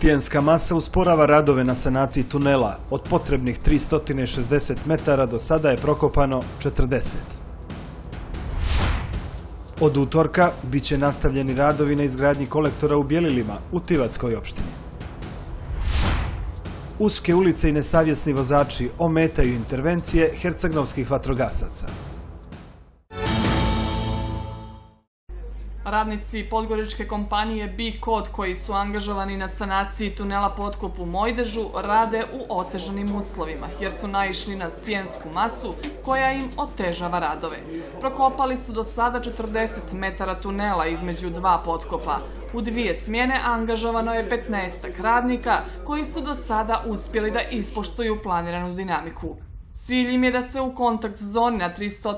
Stijenska masa usporava radove na sanaciji tunela. Od potrebnih 360 metara do sada je prokopano 40. Od utorka bit će nastavljeni radovi na izgradnji kolektora u Bjelilima u Tivatskoj opštini. Uske ulice i nesavjesni vozači ometaju intervencije hercegnovskih vatrogasaca. Radnici podgoričke kompanije B-Kod koji su angažovani na sanaciji tunela potkop u Mojdežu rade u otežanim uslovima jer su naišli na stijensku masu koja im otežava radove. Prokopali su do sada 40 metara tunela između dva potkopa. U dvije smjene angažovano je 15 radnika koji su do sada uspjeli da ispoštuju planiranu dinamiku. Cilj im je da se u kontakt zoni na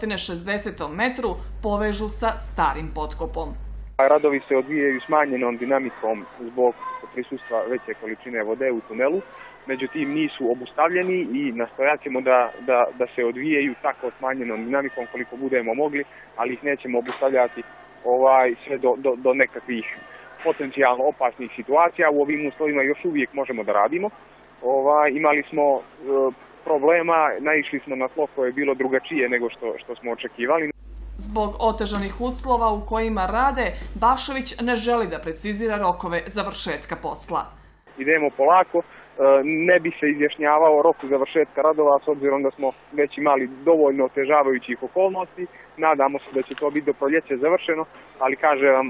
360 metru povežu sa starim potkopom. Radovi se odvijaju smanjenom dinamikom zbog prisustva veće količine vode u tunelu, međutim nisu obustavljeni i nastojat ćemo da se odvijaju tako smanjenom dinamikom koliko budemo mogli, ali ih nećemo obustavljati sve do nekakvih potencijalno opasnih situacija. U ovim uslovima još uvijek možemo da radimo. Imali smo problema, naišli smo na tlo koje je bilo drugačije nego što smo očekivali. Zbog otežanih uslova u kojima rade, Bašović ne želi da precizira rokove završetka posla. Idemo polako, ne bi se izjašnjavao rok završetka radova s obzirom da smo već imali dovoljno otežavajućih okolnosti. Nadamo se da će to biti do proljeća završeno, ali kažem vam,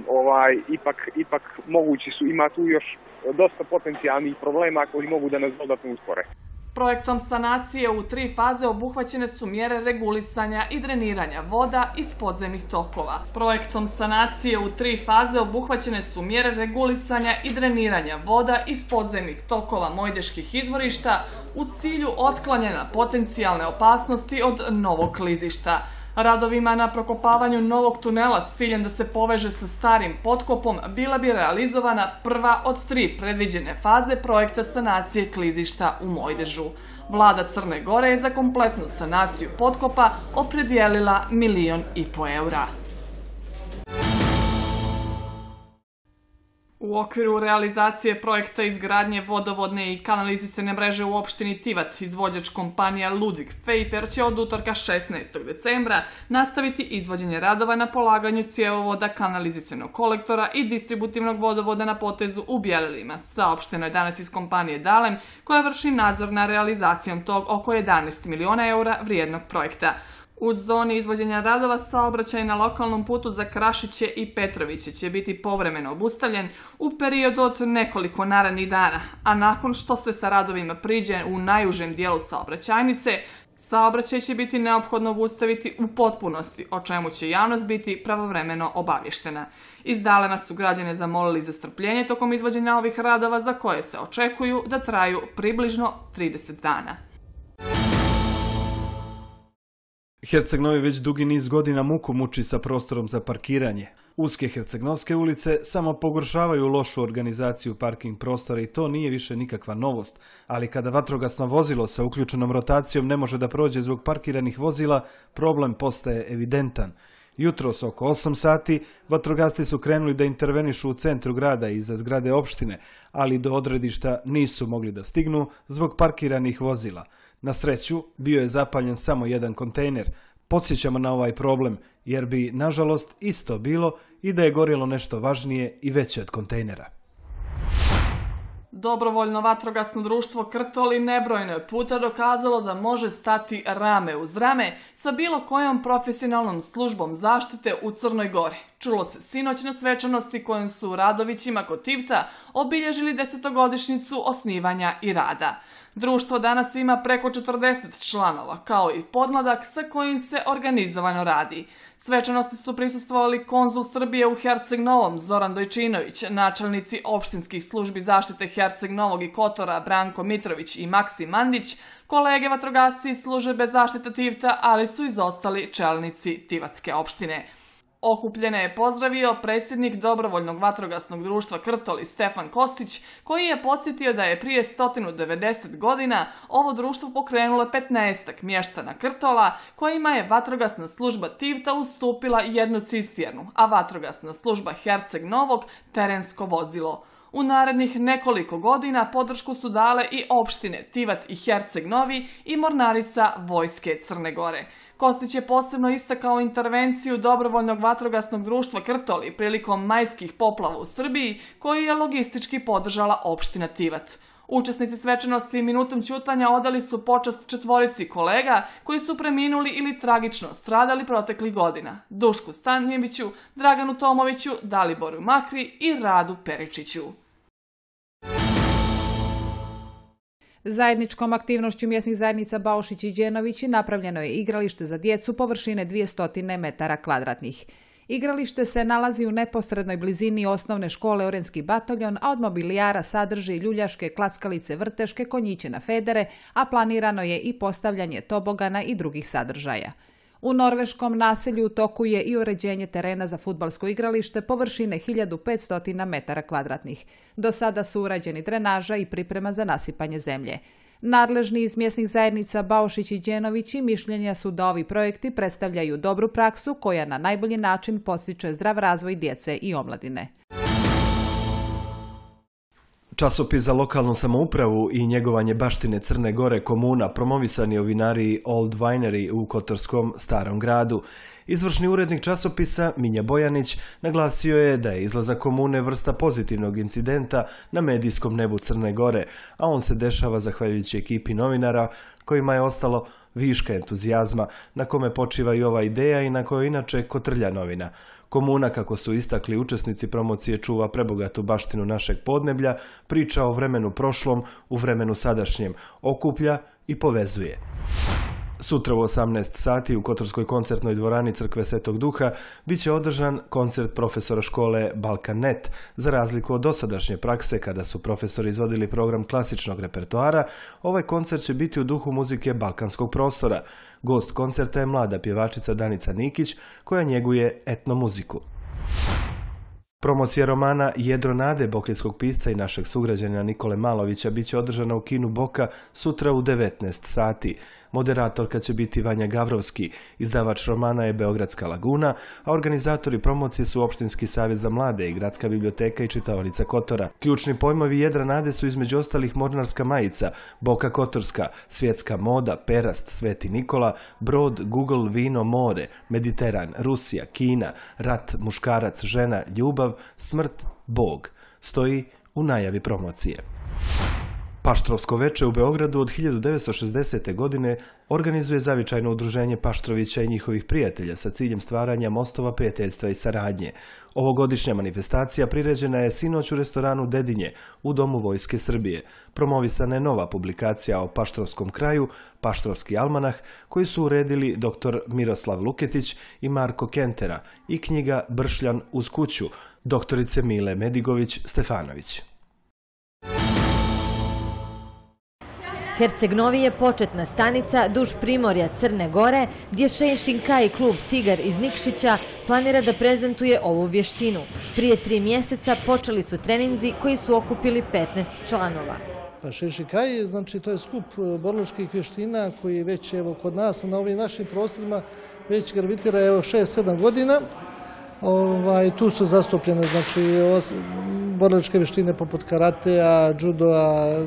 ipak mogući su, ima tu još dosta potencijalnih problema koji mogu da nas dodatno uspore. Projektom sanacije u 3 faze obuhvaćene su mjere regulisanja i dreniranja voda iz podzemnih tokova. Projektom sanacije u 3 faze obuhvaćene su mjere regulisanja i dreniranja voda iz podzemnih tokova mojdeških izvorišta u cilju otklanjanja potencijalne opasnosti od novog klizišta. Radovima na prokopavanju novog tunela s ciljem da se poveže sa starim potkopom bila bi realizovana prva od 3 predviđene faze projekta sanacije klizišta u Mojdežu. Vlada Crne Gore je za kompletnu sanaciju potkopa opredijelila 1,5 miliona eura. U okviru realizacije projekta izgradnje vodovodne i kanalizacione mreže u opštini Tivat, izvođač kompanija Ludwig Pfeiffer će od utorka 16. decembra nastaviti izvođenje radova na polaganju cjevovoda, kanalizacionog kolektora i distributivnog vodovoda na potezu u Bjelilima, saopšteno je danas iz kompanije Dalem, koja vrši nadzor na realizacijom tog oko 11 miliona eura vrijednog projekta. U zoni izvođenja radova saobraćaj na lokalnom putu za Krašiće i Petroviće će biti povremeno obustavljen u periodu od nekoliko narednih dana, a nakon što se sa radovima priđe u najužem dijelu saobraćajnice, saobraćaj će biti neophodno obustaviti u potpunosti, o čemu će javnost biti pravovremeno obavještena. Iz Dalema su građane zamolili za strpljenje tokom izvođenja ovih radova za koje se očekuju da traju približno 30 dana. Herceg-Novi već dugi niz godina muku muči sa prostorom za parkiranje. Uske herceg-novske ulice samo pogoršavaju lošu organizaciju parking prostora i to nije više nikakva novost, ali kada vatrogasno vozilo sa uključenom rotacijom ne može da prođe zbog parkiranih vozila, problem postaje evidentan. Jutros oko 8 sati vatrogasci su krenuli da intervenišu u centru grada i za zgrade opštine, ali do odredišta nisu mogli da stignu zbog parkiranih vozila. Na sreću, bio je zapaljen samo jedan kontejner. Podsjećamo na ovaj problem, jer bi, nažalost, isto bilo i da je gorjelo nešto važnije i veće od kontejnera. Dobrovoljno vatrogasno društvo Krtoli nebrojno je puta dokazalo da može stati rame uz rame sa bilo kojom profesionalnom službom zaštite u Crnoj Gori. Čulo se sinoć na svečanosti kojom su u Radovićima kod Tivta obilježili 10-godišnjicu osnivanja i rada. Društvo danas ima preko 40 članova, kao i podmladak sa kojim se organizovano radi. Svečanosti su prisustvovali konzul Srbije u Herceg-Novom Zoran Dojčinović, načelnici opštinskih službi zaštite Herceg-Novog i Kotora Branko Mitrović i Maksim Mandić, kolege vatrogasci iz službe zaštite Tivta, ali su izostali čelnici Tivatske opštine. Okupljene je pozdravio predsjednik Dobrovoljnog vatrogasnog društva Krtoli Stefan Kostić, koji je podsjetio da je prije 190 godina ovo društvo pokrenulo 15-ak mještana Krtola, kojima je vatrogasna služba Tivta ustupila jednu cisternu, a vatrogasna služba Herceg Novog terensko vozilo. U narednih nekoliko godina podršku su dale i opštine Tivat i Herceg Novi i Mornarica Vojske Crne Gore. Kostić je posebno istakao intervenciju Dobrovoljnog vatrogasnog društva Krtoli prilikom majskih poplava u Srbiji, koju je logistički podržala opština Tivat. Učesnici svečanosti minutom ćutanja odali su počast 4 kolega koji su preminuli ili tragično stradali proteklih godina: Dušku Stanjeviću, Draganu Tomoviću, Daliboru Makri i Radu Peričiću. Zajedničkom aktivnošću mjesnih zajednica Baušić i Đenovići napravljeno je igralište za djecu površine 200 metara kvadratnih. Igralište se nalazi u neposrednoj blizini osnovne škole Orenski bataljon, a od mobilijara sadrži ljuljaške, klackalice, vrteške, konjiće na federe, a planirano je i postavljanje tobogana i drugih sadržaja. U norveškom naselju u toku je i uređenje terena za fudbalsko igralište površine 1500 metara kvadratnih. Do sada su urađeni drenaža i priprema za nasipanje zemlje. Nadležni iz mjesnih zajednica Baušić i Đenovići mišljenja su da ovi projekti predstavljaju dobru praksu koja na najbolji način postiče zdrav razvoj djece i omladine. Časopis za lokalnu samoupravu i njegovanje baštine Crne Gore Komuna promovisan je u vinariji Old Winery u Kotorskom Starom gradu. Izvršni urednik časopisa Minja Bojanić naglasio je da je izlazak komune vrsta pozitivnog incidenta na medijskom nebu Crne Gore, a on se dešava zahvaljujući ekipi novinara kojima je ostalo viška entuzijazma, na kome počiva i ova ideja i na kojoj inače kotrlja novina. Komuna, kako su istakli učesnici promocije, čuva prebogatu baštinu našeg podneblja, priča o vremenu prošlom u vremenu sadašnjem, okuplja i povezuje. Sutra u 18 sati u Kotorskoj koncertnoj dvorani Crkve Svetog Duha bit će održan koncert profesora škole Balkan.net. Za razliku od dosadašnje prakse kada su profesori izvodili program klasičnog repertoara, ovaj koncert će biti u duhu muzike balkanskog prostora. Gost koncerta je mlada pjevačica Danica Nikić koja njeguje etnomuziku. Promocija romana Jedro nade bokeljskog pisca i našeg sugrađana Nikole Malovića bit će održana u kinu Boka sutra u 19 sati. Moderatorka će biti Vanja Gavrovski, izdavač romana je Beogradska laguna, a organizatori promocije su Opštinski savjet za mlade i Gradska biblioteka i čitaonica Kotora. Ključni pojmovi Jedra nade su između ostalih Mornarska majica, Boka Kotorska, svjetska moda, perast, Sveti Nikola, brod, Google, vino, more, Mediteran, Rusija, Kina, rat, muškarac, žena, ljubav, smrt, Bog. Stoji u najavi promocije. Paštrovsko veče u Beogradu od 1960. godine organizuje zavičajno udruženje Paštrovića i njihovih prijatelja sa ciljem stvaranja mostova prijateljstva i saradnje. Ovogodišnja manifestacija priređena je sinoć u restoranu Dedinje u Domu Vojske Srbije. Promovisana je nova publikacija o Paštrovskom kraju, Paštrovski almanah, koji su uredili dr. Miroslav Luketić i Marko Kentera, i knjiga Bršljan uz kuću doktorice Mile Medigović-Stefanović. Herceg Novi je početna stanica duž primorja Crne Gore, gdje Šejšin Kaj klub Tigar iz Nikšića planira da prezentuje ovu vještinu. Prije 3 mjeseca počeli su treninzi koji su okupili 15 članova. Šejšin Kaj, znači to je skup borilačkih vještina koji već evo kod nas na ovim našim prostorima već gravitira 6-7 godina. Tu su zastupljene znači borilačke vještine poput karatea, judoa,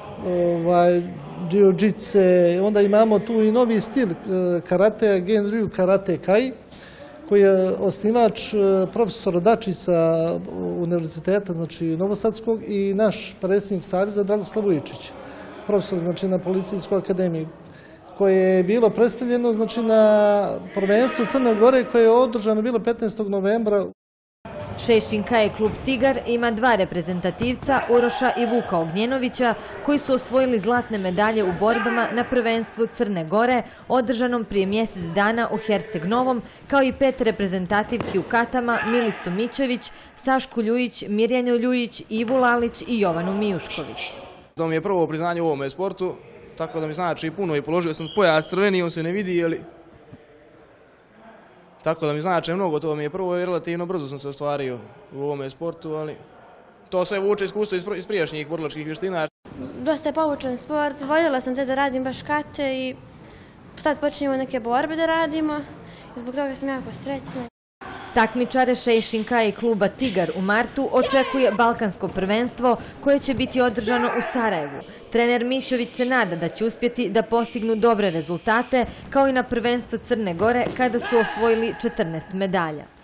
jiu-jitsu, onda imamo tu i novi stil karatea, Genryu Karate Kai, koji je osnivač profesor Dačić sa univerziteta, znači Novosadskog, i naš predsjednik saveza Dragoslav Vujičić, profesor znači na Policijskoj akademiji, koje je bilo predstavljeno znači na prvenstvu Crne Gore koje je održano bilo 15. novembra. Šejšin Kaj klub Tigar ima 2 reprezentativca, Uroša i Vuka Ognjenovića, koji su osvojili zlatne medalje u borbama na prvenstvu Crne Gore, održanom prije mjesec dana u Herceg Novom, kao i 5 reprezentativki u katama, Milicu Mićević, Sašku Ljujić, Mirjanju Ljujić, Ivu Lalić i Jovanu Mijušković. To mi je prvo priznanje u ovome sportu, tako da mi znači puno i položio sam pojas crveni, on se ne vidi, ali... Tako da mi znači mnogo, to mi je prvo i relativno brzo sam se ostvario u ovome sportu, ali to sve vuče iskustvo iz prijašnjih borilačkih vještina. Dosta je poučan sport, voljela sam te da radim baš kate i sad počinjemo neke borbe da radimo i zbog toga sam jako srećna. Takmičare Šejšinka i kluba Tigar u martu očekuje balkansko prvenstvo koje će biti održano u Sarajevu. Trener Mićović se nada da će uspjeti da postignu dobre rezultate kao i na prvenstvo Crne Gore kada su osvojili 14 medalja.